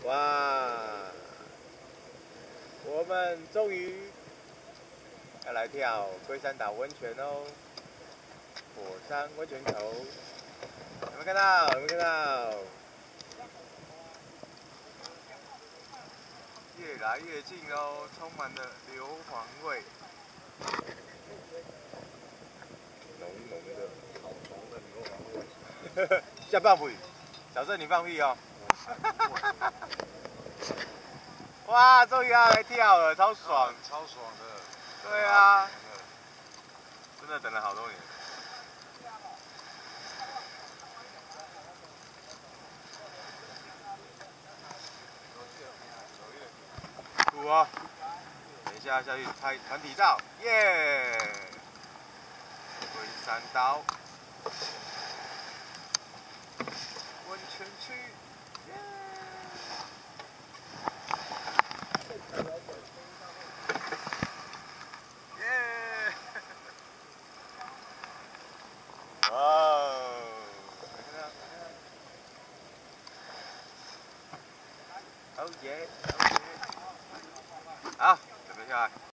哇！我们终于要来跳龟山岛温泉哦，火山温泉口，有没有看到？有没有看到？越来越近哦，充满了硫磺味，浓浓的、好浓的硫磺味。下放屁，小郑你放屁哦。哇，终于要来跳了，超爽， 超爽的。 对啊，真的等了好多年。酷哦！等一下下去拍团体照，耶！龟山岛温泉区，耶！耶！哇哦！哦耶！哦耶！好，准备下来。